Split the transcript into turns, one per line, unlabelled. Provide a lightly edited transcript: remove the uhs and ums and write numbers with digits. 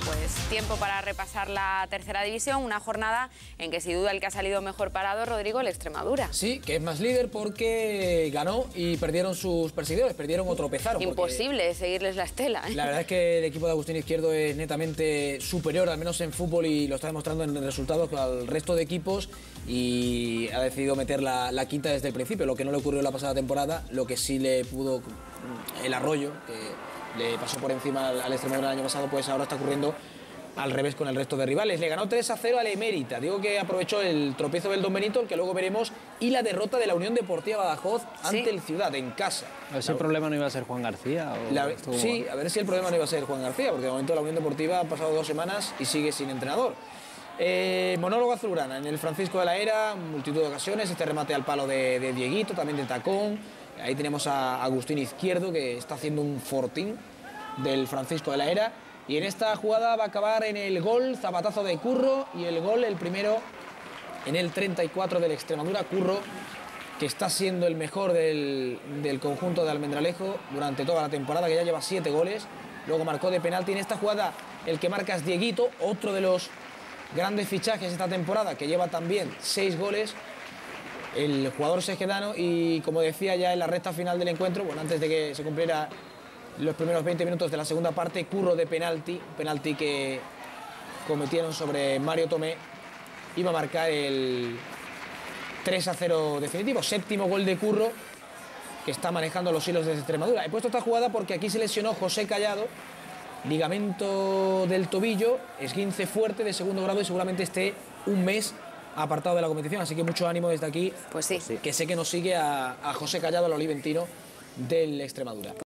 pues tiempo para repasar la tercera división, una jornada en que sin duda el que ha salido mejor parado, Rodrigo, el Extremadura.
Sí, que es más líder porque ganó y perdieron sus perseguidores, perdieron o tropezaron.
Imposible seguirles la estela, ¿eh?
La verdad es que el equipo de Agustín Izquierdo es netamente superior, al menos en fútbol, y lo está demostrando en resultados al resto de equipos, y ha decidido meter la quinta desde el principio, lo que no le ocurrió la pasada temporada, lo que sí le pudo el Arroyo, que le pasó por encima al Extremadura el año pasado, pues ahora está ocurriendo al revés con el resto de rivales. Le ganó 3-0 al Emérita. Digo que aprovechó el tropiezo del Don Benito, el que luego veremos, y la derrota de la Unión Deportiva Badajoz ante el Ciudad, en casa.
A ver si el problema no iba a ser Juan García.
Sí, a ver si el problema no iba a ser Juan García, porque de momento la Unión Deportiva ha pasado 2 semanas y sigue sin entrenador. Monólogo azulgrana en el Francisco de la Era, multitud de ocasiones, este remate al palo de Dieguito, también de tacón. Ahí tenemos a Agustín Izquierdo, que está haciendo un fortín del Francisco de la Era. Y en esta jugada va a acabar en el gol, zapatazo de Curro, y el gol, el primero, en el 34 del Extremadura. Curro, que está siendo el mejor del conjunto de Almendralejo durante toda la temporada, que ya lleva 7 goles. Luego marcó de penalti. En esta jugada el que marca es Dieguito, otro de los grandes fichajes esta temporada, que lleva también 6 goles. El jugador sejedano, y como decía ya en la recta final del encuentro, bueno, antes de que se cumpliera los primeros 20 minutos de la segunda parte, Curro de penalti que cometieron sobre Mario Tomé, iba a marcar el 3-0 definitivo, 7º gol de Curro, que está manejando los hilos desde Extremadura. He puesto esta jugada porque aquí se lesionó José Callado, ligamento del tobillo, esguince fuerte de 2º grado, y seguramente esté un mes apartado de la competición, así que mucho ánimo desde aquí,
pues sí,
que sé que nos sigue a José Callado, al oliventino del Extremadura.